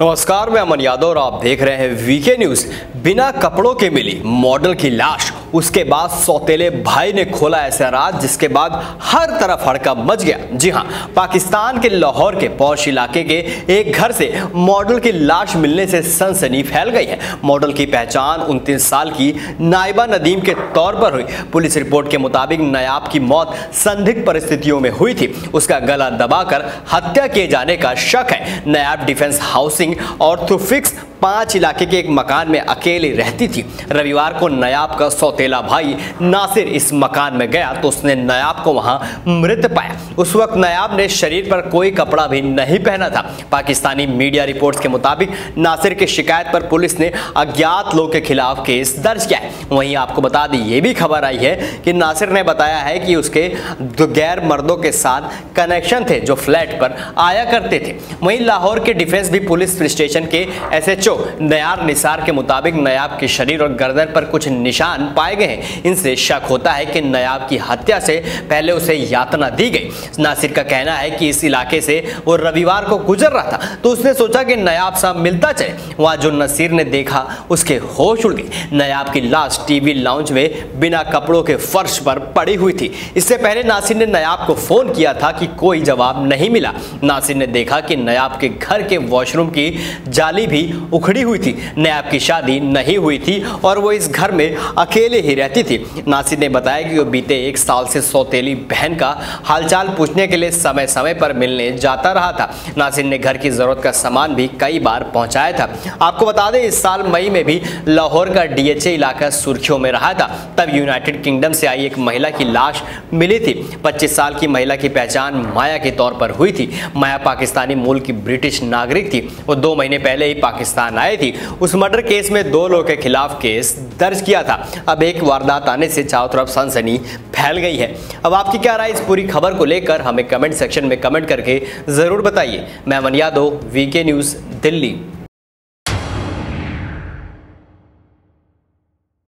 नमस्कार, मैं अमन यादव और आप देख रहे हैं वीके न्यूज। बिना कपड़ों के मिली मॉडल की लाश, उसके बाद सौतेले भाई ने खोला ऐसा राज जिसके बाद हर तरफ हड़कंप मच गया। जी हां, पाकिस्तान के लाहौर के पौश इलाके के एक घर से मॉडल की लाश मिलने से सनसनी फैल गई है। मॉडल की पहचान 29 साल की नाइबा नदीम के तौर पर हुई। पुलिस रिपोर्ट के मुताबिक नायाब की मौत संदिग्ध परिस्थितियों में हुई थी। उसका गला दबाकर हत्या किए जाने का शक है। नायाब डिफेंस हाउसिंग ऑर्थोफिक्स 5 इलाके के एक मकान में अकेले रहती थी। रविवार को नायाब का सौतेला भाई नासिर इस मकान में गया तो उसने नायाब को वहां मृत पाया। उस वक्त नायाब ने शरीर पर कोई कपड़ा भी नहीं पहना था। पाकिस्तानी मीडिया रिपोर्ट्स के मुताबिक नासिर की शिकायत पर पुलिस ने अज्ञात लोग के खिलाफ केस दर्ज किया है। वहीं आपको बता दें, ये भी खबर आई है कि नासिर ने बताया है कि उसके गैर मर्दों के साथ कनेक्शन थे जो फ्लैट पर आया करते थे। वहीं लाहौर के डिफेंस भी पुलिस स्टेशन के SHO नयार निसार के मुताबिक नायाब के शरीर और गर्दन पर कुछ निशान पाए गए हैं। इनसे शक होता है कि नायाब की हत्या से पहले उसे यातना दी गई। नासिर का कहना है कि इस इलाके से वो रविवार को गुजर रहा था तो उसने सोचा कि नायाब साहब मिलता चले। वहां जो नसीर ने देखा उसके होश उड़ गए। नायाब की लाश टीवी लाउंज में बिना कपड़ों के फर्श पर पड़ी हुई थी। इससे पहले नासिर ने नायाब को फोन किया था कि कोई जवाब नहीं मिला। नासिर ने देखा कि नायाब के घर के वॉशरूम की जाली भी उखड़ी हुई थी। नायाब की शादी नहीं हुई थी और वो इस घर में अकेले ही रहती थी। नासिर ने बताया कि वो बीते 1 साल से सौतेली बहन का हालचाल पूछने के लिए समय समय पर मिलने जाता रहा था। नासिर ने घर की जरूरत का सामान भी कई बार पहुंचाया था। आपको बता दें, इस साल मई में भी लाहौर का DHA इलाका सुर्खियों में रहा था। तब यूनाइटेड किंगडम से आई एक महिला की लाश मिली थी। 25 साल की महिला की पहचान माया के तौर पर हुई थी। माया पाकिस्तानी मूल की ब्रिटिश नागरिक थी। वो 2 महीने पहले ही पाकिस्तान आई थी। उस मर्डर केस में 2 लोगों के खिलाफ केस दर्ज किया था। अब एक वारदात आने से चारों तरफ सनसनी फैल गई है। अब आपकी क्या राय इस पूरी खबर को लेकर हमें कमेंट सेक्शन में कमेंट करके जरूर बताइए। मैं अमन यादव, वीके न्यूज, दिल्ली।